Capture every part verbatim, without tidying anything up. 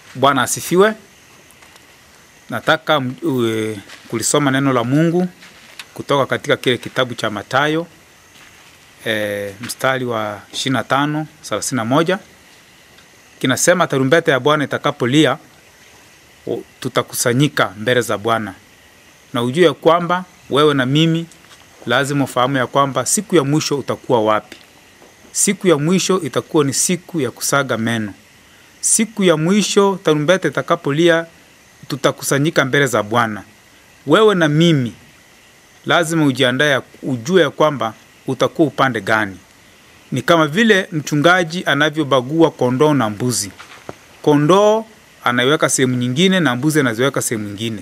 Bwana asifiwe. Nataka uh, kulisoma neno la Mungu kutoka katika kile kitabu cha Mathayo eh, mstari wa ishirini na tano thelathini na moja. Kinasema tarumbeta ya Bwana itakapolia tutakusanyika mbele za Bwana. Na ujue ya kwamba wewe na mimi lazima ufahamu ya kwamba siku ya mwisho utakuwa wapi. Siku ya mwisho itakuwa ni siku ya kusaga meno. Siku ya mwisho tarumbeta itakapolia tutakusanyika mbele za Bwana. Wewe na mimi lazima ujiandae, ujue ya kwamba utakuwa upande gani. Ni kama vile mchungaji anavyobagua kondoo na mbuzi. Kondoo anaiweka sehemu nyingine na mbuzi anaziweka sehemu nyingine.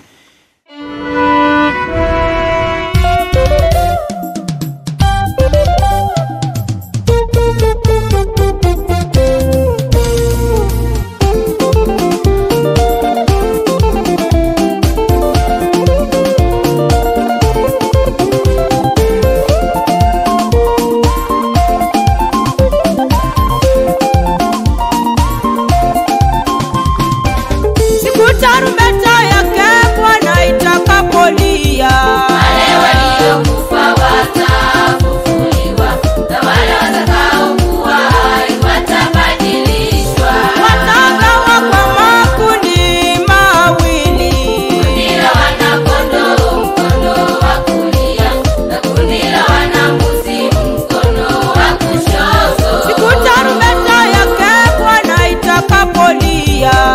Tarumbeta yake Bwana itakapolia, wale waliokufa watafufuliwa, na wale watakaokuwa hai watabadilishwa. Watagawa kwa makundi mawili, kundi la wana-kondoo mkono wa kulia, na kundi la wana-mbuzi mkono wa kushoto. Siku tarumbeta yake Bwana itakapolia,